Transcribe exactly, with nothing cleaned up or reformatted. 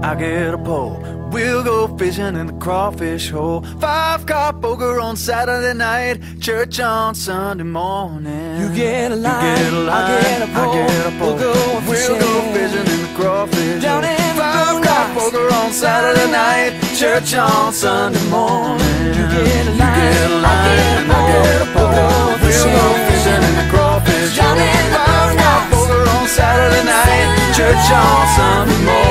I get a pole. We'll go fishing in the crawfish hole. Five card poker on Saturday night, church on Sunday morning. You get a line, you get a line, I get a pole. I get a pole. We'll go fishing, we'll go fishing in the crawfish down hole. in Five card poker on Saturday night, church on Sunday morning. You get a line, you get a line, and I get a pole. We'll go fishing in the crawfish hole. Five card poker on Saturday night, church on Sunday morning.